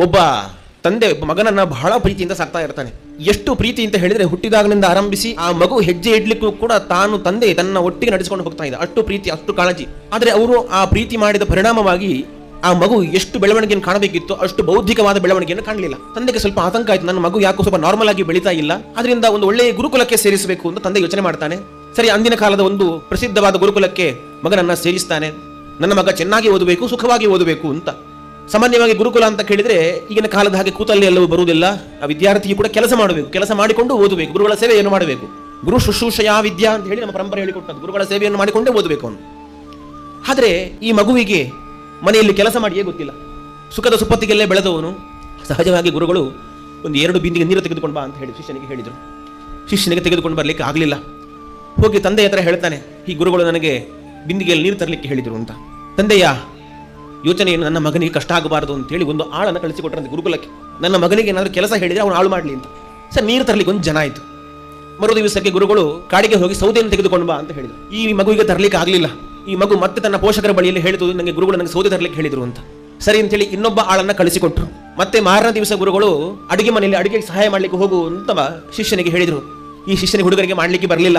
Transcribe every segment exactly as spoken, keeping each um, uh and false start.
ಒಬ್ಬ ತಂದೆ ಒಬ್ಬ ಮಗನನ್ನ ಬಹಳ ಪ್ರೀತಿಯಿಂದ ಸಾಕ್ತಾ ಇರ್ತಾನೆ. ಎಷ್ಟು ಪ್ರೀತಿ ಅಂತ ಹೇಳಿದ್ರೆ ಹುಟ್ಟಿದಾಗಲಿಂದ ಆರಂಭಿಸಿ ಆ ಮಗು ಹೆಜ್ಜೆ ಇಡ್ಲಿಕ್ಕೂ ಕೂಡ ತಾನು ತಂದೆ ತನ್ನ ಒಟ್ಟಿಗೆ ನಡೆಸಿಕೊಂಡು ಹೋಗ್ತಾ ಇದ್ದ. ಅಷ್ಟು ಪ್ರೀತಿ, ಅಷ್ಟು ಕಾಳಜಿ. ಆದ್ರೆ ಅವರು ಆ ಪ್ರೀತಿ ಮಾಡಿದ ಪರಿಣಾಮವಾಗಿ ಆ ಮಗು ಎಷ್ಟು ಬೆಳವಣಿಗೆಯನ್ನು ಕಾಣಬೇಕಿತ್ತು ಅಷ್ಟು ಬೌದ್ಧಿಕವಾದ ಬೆಳವಣಿಗೆಯನ್ನು ಕಾಣಲಿಲ್ಲ. ತಂದೆಗೆ ಸ್ವಲ್ಪ ಆತಂಕ ಆಯ್ತು, ನನ್ನ ಮಗು ಯಾಕೋ ಸ್ವಲ್ಪ ನಾರ್ಮಲ್ ಆಗಿ ಬೆಳೀತಾ ಇಲ್ಲ, ಅದರಿಂದ ಒಂದು ಒಳ್ಳೆಯ ಗುರುಕುಲಕ್ಕೆ ಸೇರಿಸಬೇಕು ಅಂತ ತಂದೆ ಯೋಚನೆ ಮಾಡ್ತಾನೆ. ಸರಿ, ಅಂದಿನ ಕಾಲದ ಒಂದು ಪ್ರಸಿದ್ಧವಾದ ಗುರುಕುಲಕ್ಕೆ ಮಗನನ್ನ ಸೇರಿಸ್ತಾನೆ. ನನ್ನ ಮಗ ಚೆನ್ನಾಗಿ ಓದಬೇಕು, ಸುಖವಾಗಿ ಓದಬೇಕು ಅಂತ. ಸಾಮಾನ್ಯವಾಗಿ ಗುರುಕುಲ ಅಂತ ಕೇಳಿದ್ರೆ ಈಗಿನ ಕಾಲದ ಹಾಗೆ ಕೂತಲ್ಲಿ ಎಲ್ಲವೂ ಬರುವುದಿಲ್ಲ. ಆ ವಿದ್ಯಾರ್ಥಿಯು ಕೂಡ ಕೆಲಸ ಮಾಡಬೇಕು, ಕೆಲಸ ಮಾಡಿಕೊಂಡು ಓದಬೇಕು, ಗುರುಗಳ ಸೇವೆಯನ್ನು ಮಾಡಬೇಕು. ಗುರು ಶುಶ್ರೂಷೆಯ ವಿದ್ಯಾ ಅಂತ ಹೇಳಿ ನಮ್ಮ ಪರಂಪರೆ ಹೇಳಿಕೊಟ್ಟದ್ದು, ಗುರುಗಳ ಸೇವೆಯನ್ನು ಮಾಡಿಕೊಂಡೇ ಓದಬೇಕು ಅವನು. ಆದರೆ ಈ ಮಗುವಿಗೆ ಮನೆಯಲ್ಲಿ ಕೆಲಸ ಮಾಡಿಯೇ ಗೊತ್ತಿಲ್ಲ, ಸುಖದ ಸುಪ್ಪತ್ತಿಗೆಲ್ಲೇ ಬೆಳೆದವನು. ಸಹಜವಾಗಿ ಗುರುಗಳು ಒಂದು ಎರಡು ಬಿಂದಿಗೆ ನೀರು ತೆಗೆದುಕೊಂಡು ಬಾ ಅಂತ ಹೇಳಿ ಶಿಷ್ಯನಿಗೆ ಹೇಳಿದರು. ಶಿಷ್ಯನಿಗೆ ತೆಗೆದುಕೊಂಡು ಬರಲಿಕ್ಕೆ ಆಗಲಿಲ್ಲ. ಹೋಗಿ ತಂದೆಯ ಹತ್ರ ಹೇಳ್ತಾನೆ, ಈ ಗುರುಗಳು ನನಗೆ ಬಿಂದಿಗೆಯಲ್ಲಿ ನೀರು ತರಲಿಕ್ಕೆ ಹೇಳಿದರು ಅಂತ. ತಂದೆಯ ಯೋಚನೆಯನ್ನು ನನ್ನ ಮಗನಿಗೆ ಕಷ್ಟ ಆಗಬಾರದು ಅಂತ ಹೇಳಿ ಒಂದು ಆಳನ್ನು ಕಳಿಸಿಕೊಟ್ರಂತೆ ಗುರುಕುಲಕ್ಕೆ. ನನ್ನ ಮಗನಿಗೆ ಏನಾದರೂ ಕೆಲಸ ಹೇಳಿದರೆ ಅವನು ಆಳು ಮಾಡಲಿ ಅಂತ. ಸರ್, ನೀರು ತರಲಿಕ್ಕೆ ಒಂದು ಜನ ಆಯಿತು. ಮರು ದಿವಸಕ್ಕೆ ಗುರುಗಳು ಕಾಡಿಗೆ ಹೋಗಿ ಸೌದೆಯನ್ನು ತೆಗೆದುಕೊಂಡು ಬಾ ಅಂತ ಹೇಳಿದರು. ಈ ಮಗುವಿಗೆ ತರಲಿಕ್ಕೆ ಆಗಲಿಲ್ಲ. ಈ ಮಗು ಮತ್ತೆ ತನ್ನ ಪೋಷಕರ ಬಳಿಯಲ್ಲಿ ಹೇಳಿತು, ನನಗೆ ಗುರುಗಳು ನನಗೆ ಸೌದೆ ತರಲಿಕ್ಕೆ ಹೇಳಿದರು ಅಂತ. ಸರಿ ಅಂತೇಳಿ ಇನ್ನೊಬ್ಬ ಆಳನ್ನು ಕಳಿಸಿಕೊಟ್ರು. ಮತ್ತೆ ಮಾರನೇ ದಿವಸ ಗುರುಗಳು ಅಡುಗೆ ಮನೆಯಲ್ಲಿ ಅಡುಗೆಗೆ ಸಹಾಯ ಮಾಡಲಿಕ್ಕೆ ಹೋಗು ಅಂತ ಶಿಷ್ಯನಿಗೆ ಹೇಳಿದರು. ಈ ಶಿಷ್ಯನಿಗೆ ಹುಡುಗರಿಗೆ ಮಾಡಲಿಕ್ಕೆ ಬರಲಿಲ್ಲ.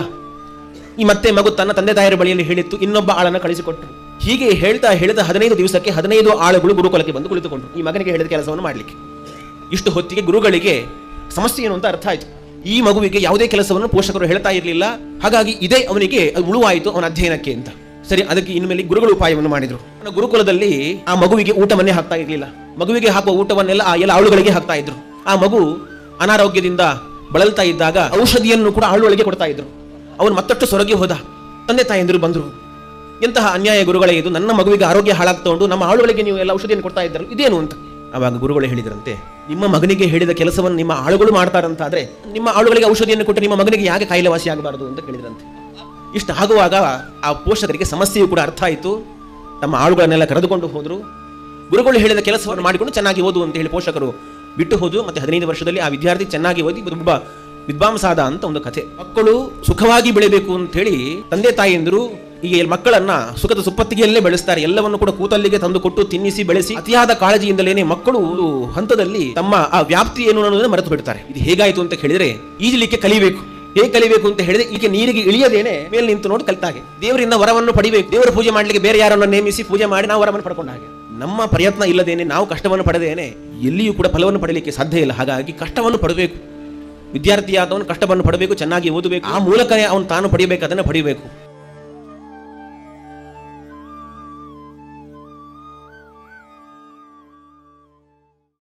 ಈ ಮತ್ತೆ ಮಗು ತನ್ನ ತಂದೆ ತಾಯಿಯರ ಬಳಿಯಲ್ಲಿ ಹೇಳಿತ್ತು, ಇನ್ನೊಬ್ಬ ಆಳನ್ನು ಕಳಿಸಿಕೊಟ್ರು. ಹೀಗೆ ಹೇಳ್ತಾ ಹೇಳಿದ ಹದಿನೈದು ದಿವಸಕ್ಕೆ ಹದಿನೈದು ಆಳುಗಳು ಗುರುಕುಲಕ್ಕೆ ಬಂದು ಕುಳಿತುಕೊಂಡ್ರು ಈ ಮಗನಿಗೆ ಹೇಳಿದ ಕೆಲಸವನ್ನು ಮಾಡಲಿಕ್ಕೆ. ಇಷ್ಟು ಹೊತ್ತಿಗೆ ಗುರುಗಳಿಗೆ ಸಮಸ್ಯೆ ಏನು ಅಂತ ಅರ್ಥ ಆಯಿತು. ಈ ಮಗುವಿಗೆ ಯಾವುದೇ ಕೆಲಸವನ್ನು ಪೋಷಕರು ಹೇಳ್ತಾ ಇರಲಿಲ್ಲ, ಹಾಗಾಗಿ ಇದೇ ಅವನಿಗೆ ಉಳುವಾಯಿತು ಅವನ ಅಧ್ಯಯನಕ್ಕೆ ಅಂತ. ಸರಿ, ಅದಕ್ಕೆ ಇನ್ಮೇಲೆ ಗುರುಗಳು ಉಪಾಯವನ್ನು ಮಾಡಿದ್ರು. ಗುರುಕುಲದಲ್ಲಿ ಆ ಮಗುವಿಗೆ ಊಟವನ್ನೇ ಹಾಕ್ತಾ ಇರಲಿಲ್ಲ. ಮಗುವಿಗೆ ಹಾಕುವ ಊಟವನ್ನೆಲ್ಲ ಆ ಎಲ್ಲ ಆಳುಗಳಿಗೆ ಹಾಕ್ತಾ ಇದ್ರು. ಆ ಮಗು ಅನಾರೋಗ್ಯದಿಂದ ಬಳಲ್ತಾ ಇದ್ದಾಗ ಔಷಧಿಯನ್ನು ಕೂಡ ಆಳುಗಳಿಗೆ ಕೊಡ್ತಾ ಇದ್ರು. ಅವನು ಮತ್ತಷ್ಟು ಸೊರಗಿ ಹೋದ. ತಂದೆ ತಾಯಂದಿರು ಬಂದರು, ಎಂತಹ ಅನ್ಯಾಯ ಗುರುಗಳೇ ಇದು, ನನ್ನ ಮಗುವಿಗೆ ಆರೋಗ್ಯ ಹಾಳಾಗ್ತಾ ಉಂಟು, ನಮ್ಮ ಆಳುಗಳಿಗೆ ನೀವು ಎಲ್ಲ ಔಷಧಿಯನ್ನು ಕೊಡ್ತಾ ಇದ್ದರು, ಇದೇನು ಅಂತ. ಆವಾಗ ಗುರುಗಳು ಹೇಳಿದ್ರಂತೆ, ನಿಮ್ಮ ಮಗನಿಗೆ ಹೇಳಿದ ಕೆಲಸವನ್ನು ನಿಮ್ಮ ಆಳುಗಳು ಮಾಡ್ತಾರಂತಾದ್ರೆ ನಿಮ್ಮ ಆಳುಗಳಿಗೆ ಔಷಧಿಯನ್ನು ಕೊಟ್ಟು ನಿಮ್ಮ ಮಗನಿಗೆ ಯಾಕೆ ಕಾಯಿಲೆ ವಾಸಿ ಆಗಬಾರದು ಅಂತ ಕೇಳಿದ್ರಂತೆ. ಇಷ್ಟು ಆಗುವಾಗ ಆ ಪೋಷಕರಿಗೆ ಸಮಸ್ಯೆಯೂ ಕೂಡ ಅರ್ಥ ಆಯಿತು. ತಮ್ಮ ಆಳುಗಳನ್ನೆಲ್ಲ ಕರೆದುಕೊಂಡು ಹೋದರು. ಗುರುಗಳು ಹೇಳಿದ ಕೆಲಸವನ್ನು ಮಾಡಿಕೊಂಡು ಚೆನ್ನಾಗಿ ಓದು ಅಂತ ಹೇಳಿ ಪೋಷಕರು ಬಿಟ್ಟು ಹೋದು. ಮತ್ತೆ ಹದಿನೈದು ವರ್ಷದಲ್ಲಿ ಆ ವಿದ್ಯಾರ್ಥಿ ಚೆನ್ನಾಗಿ ಓದಿ ಒಬ್ಬ ವಿದ್ವಾಂಸಾದ ಅಂತ ಒಂದು ಕಥೆ. ಮಕ್ಕಳು ಸುಖವಾಗಿ ಬೆಳೆಯಬೇಕು ಅಂತ ಹೇಳಿ ತಂದೆ ತಾಯಿಯಂದರು ಈಗ ಮಕ್ಕಳನ್ನ ಸುಖದ ಸುಪ್ಪತ್ತಿಗೆಯಲ್ಲೇ ಬೆಳೆಸ್ತಾರೆ. ಎಲ್ಲವನ್ನು ಕೂಡ ಕೂತಲ್ಲಿಗೆ ತಂದು ಕೊಟ್ಟು ತಿನ್ನಿಸಿ ಬೆಳೆಸಿ ಅತಿಯಾದ ಕಾಳಜಿಯಿಂದಲೇನೆ ಮಕ್ಕಳು ಹಂತದಲ್ಲಿ ತಮ್ಮ ಆ ವ್ಯಾಪ್ತಿ ಏನು ಅನ್ನೋದನ್ನ ಮರೆತು ಬಿಡ್ತಾರೆ. ಇದು ಹೇಗಾಯ್ತು ಅಂತ ಹೇಳಿದ್ರೆ, ಈಜಲಿಕ್ಕೆ ಕಲಿಬೇಕು. ಹೇಗೆ ಕಲಿಬೇಕು ಅಂತ ಹೇಳಿದ್ರೆ, ಈಗ ನೀರಿಗೆ ಇಳಿಯದೇನೆ ಮೇಲೆ ನಿಂತು ನೋಡಿ ಕಲಿತಾಗೆ. ದೇವರಿಂದ ವರವನ್ನು ಪಡಿಬೇಕು. ದೇವರ ಪೂಜೆ ಮಾಡ್ಲಿಕ್ಕೆ ಬೇರೆ ಯಾರನ್ನು ನೇಮಿಸಿ ಪೂಜೆ ಮಾಡಿ ನಾವು ವರವನ್ನು ಪಡ್ಕೊಂಡ ಹಾಗೆ. ನಮ್ಮ ಪ್ರಯತ್ನ ಇಲ್ಲದೇನೆ, ನಾವು ಕಷ್ಟವನ್ನು ಪಡೆದೇನೆ ಎಲ್ಲಿಯೂ ಕೂಡ ಫಲವನ್ನು ಪಡಲಿಕ್ಕೆ ಸಾಧ್ಯ ಇಲ್ಲ. ಹಾಗಾಗಿ ಕಷ್ಟವನ್ನು ಪಡಬೇಕು. ವಿದ್ಯಾರ್ಥಿಯಾದವನು ಕಷ್ಟವನ್ನು ಪಡಬೇಕು, ಚೆನ್ನಾಗಿ ಓದಬೇಕು. ಆ ಮೂಲಕನೇ ಅವನು ತಾನು ಪಡಿಬೇಕು, ಅದನ್ನು ಪಡಿಬೇಕು.